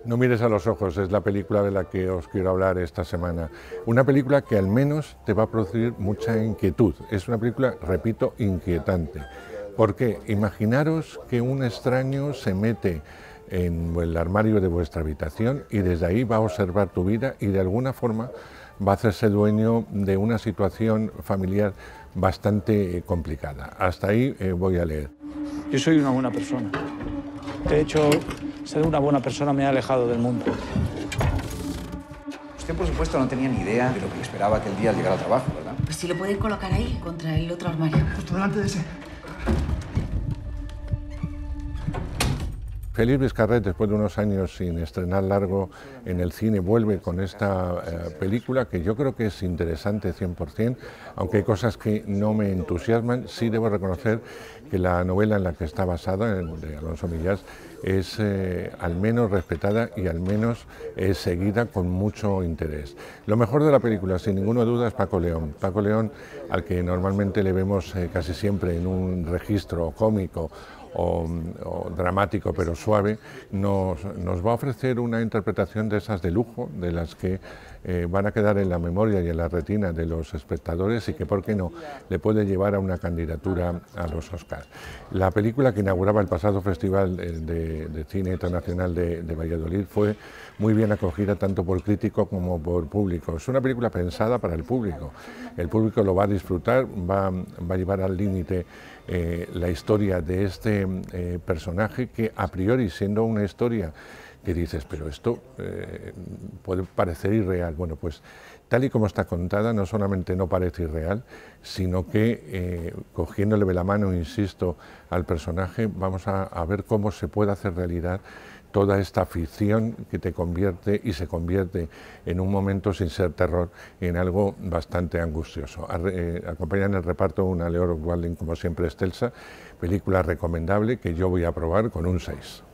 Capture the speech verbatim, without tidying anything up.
No mires a los ojos es la película de la que os quiero hablar esta semana. Una película que al menos te va a producir mucha inquietud. Es una película, repito, inquietante. Porque imaginaros que un extraño se mete en el armario de vuestra habitación y desde ahí va a observar tu vida y de alguna forma va a hacerse dueño de una situación familiar bastante complicada. Hasta ahí eh, voy a leer. Yo soy una buena persona. De hecho, ser una buena persona me ha alejado del mundo. Usted, por supuesto, no tenía ni idea de lo que le esperaba aquel día al llegar al trabajo, ¿verdad? Pues si lo pueden colocar ahí, contra el otro armario. Justo delante de ese. Félix Vizcarret, después de unos años sin estrenar largo en el cine, vuelve con esta eh, película que yo creo que es interesante cien por cien, aunque hay cosas que no me entusiasman. Sí debo reconocer que la novela en la que está basada, en, de Alonso Millás, es eh, al menos respetada y al menos eh, seguida con mucho interés. Lo mejor de la película, sin ninguna duda, es Paco León. Paco León, al que normalmente le vemos eh, casi siempre en un registro cómico O, o dramático pero suave, nos, nos va a ofrecer una interpretación de esas de lujo, de las que eh, van a quedar en la memoria y en la retina de los espectadores y que, por qué no, le puede llevar a una candidatura a los Oscars. La película que inauguraba el pasado Festival de, de Cine Internacional de, de Valladolid fue muy bien acogida tanto por crítico como por público. Es una película pensada para el público. El público lo va a disfrutar, va, va a llevar al límite eh, la historia de este eh, personaje que, a priori, siendo una historia que dices, pero esto eh, puede parecer irreal. Bueno, pues tal y como está contada, no solamente no parece irreal, sino que eh, cogiéndole de la mano, insisto, al personaje, vamos a, a ver cómo se puede hacer realidad toda esta ficción que te convierte y se convierte en un momento, sin ser terror, en algo bastante angustioso. Eh, acompaña en el reparto una Leora Walding, como siempre, excelsa, película recomendable que yo voy a probar con un seis.